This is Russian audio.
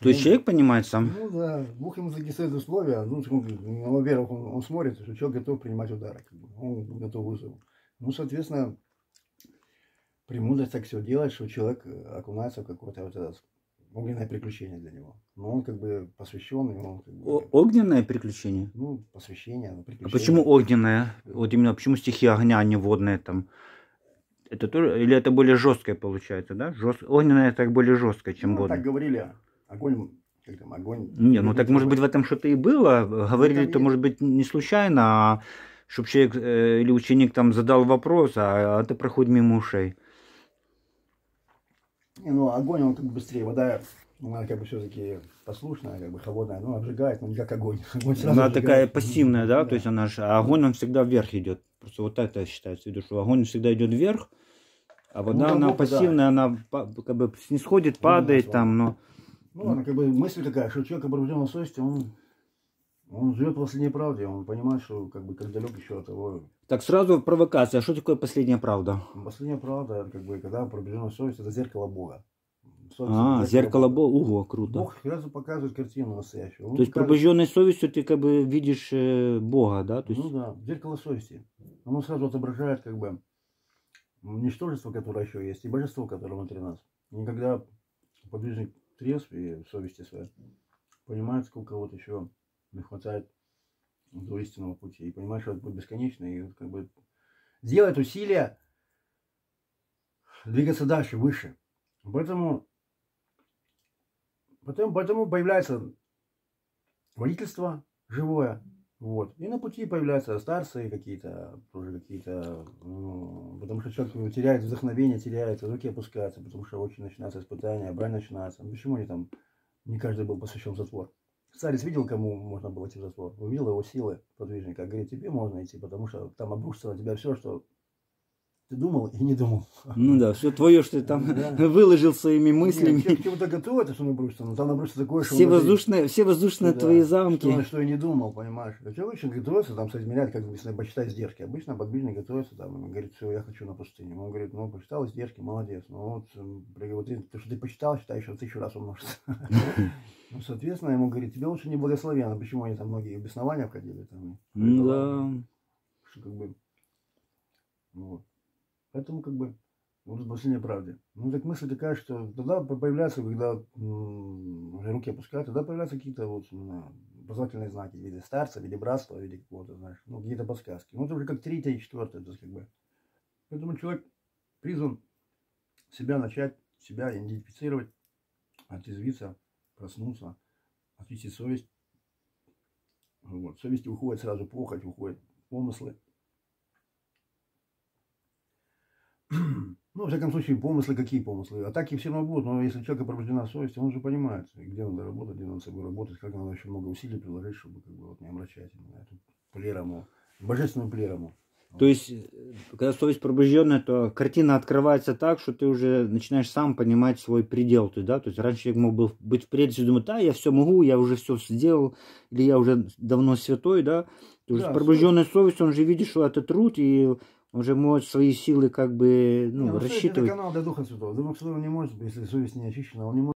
То есть человек понимает сам? Ну да, Бог ему задействует условия. Ну, во-первых, он смотрит, что человек готов принимать удары, как бы. Он готов вызову. Ну, соответственно, премудрость так все делает, что человек окунается в какое-то вот это огненное приключение для него. Но он как бы посвященный, он как бы... Огненное приключение? Ну, посвящение, приключение. А почему огненное? Вот именно почему стихия огня, а не водная там? Это тоже, или это более жесткое получается, да? Огненное так более жесткое, чем водное. Так говорили, огонь, как там, огонь... Не, ну так может быть в этом что-то и было. Говорили это, может быть, не случайно, а чтобы человек или ученик там задал вопрос, а это проходит мимо ушей. Не, ну огонь, он как бы быстрее, вода, она как бы все-таки послушная, как бы холодная, но обжигает, но не как огонь. Она такая пассивная, да? То есть она же, а огонь, он всегда вверх идет. Просто вот это считается в виду, что огонь всегда идет вверх, а вода, ну, она пассивная, да. Она как бы снисходит, падает там, но... Ну ладно, как бы мысль такая, что человек, пробужденный совести, он живет в последней правде, он понимает, что как бы как далек еще от того. Так сразу провокация, а что такое последняя правда? Последняя правда, это как бы когда пробужденная совесть, это зеркало Бога. Совесть, зеркало Бога, ого, круто. Бог сразу показывает картину настоящую. То есть пробужденной совестью ты как бы видишь Бога, да? То есть... Ну да, зеркало совести. Оно сразу отображает как бы ничтожество, которое еще есть, и божество, которое внутри нас. Никогда подвижник трезв и в совести своей понимает, сколько вот еще не хватает до истинного пути. И понимает, что это будет бесконечно. И как бы делает усилия двигаться дальше, выше. Поэтому появляется водительство живое. Вот. И на пути появляются старцы какие-то, тоже какие-то, ну, потому что человек теряет вдохновение, теряет, руки опускаются, потому что очень начинается испытание, брань начинается. Почему они там, не каждый был посвящен в затвор? Старец видел, кому можно было идти в затвор, увидел его силы подвижника, говорит, тебе можно идти, потому что там обрушится на тебя все, что ты думал и не думал. Ну да, все твое, что ты там выложил своими мыслями. К чему-то готовы, что набросится, но там набросится такое, что... Все воздушные твои замки. Что и не думал, понимаешь. Человек очень готовится, там соизмеряет, как если посчитать издержки. Обычно подвижник готовится, там, он говорит, все, я хочу на пустыню. Он говорит, ну, посчитал издержки, молодец. Ну, вот то, что ты посчитал, считай, еще 1000 раз умножится. Ну, соответственно, ему говорит, тебе лучше не благословенно. Почему они там многие в беснования входили? Ну да. Что как бы... Вот. Поэтому как бы вот последняя правда. Ну так мысль такая, что тогда появляются, когда уже руки опускают, тогда появляются какие-то вот познавательные знаки в виде старца, в виде братства, в виде какого-то, знаешь, ну какие-то подсказки. Ну это уже как 3-я и 4-я, то есть как бы. Поэтому человек призван себя начать, себя идентифицировать, отрезвиться, проснуться, очистить совесть. Вот. Совести уходит сразу похоть, уходят помыслы. Ну, в всяком случае, помыслы, какие помыслы? Атаки все равно будут, но если человек пробуждена совесть, он уже понимает, где надо работать, где надо с собой работать, как надо еще много усилий приложить, чтобы как бы, вот, не омрачать эту плерому, божественную плерому. То есть, когда совесть пробужденная, то картина открывается так, что ты уже начинаешь сам понимать свой предел. То есть, да? То есть раньше человек мог был быть в пределе, думать, да, я все могу, я уже все сделал, или я уже давно святой, да. То есть, да, пробужденная совесть, он же видит, что это труд, и он же может свои силы как бы рассчитывать. Это канал для Духа Святого. Дух Святого не может, если совесть не очищена, он не может.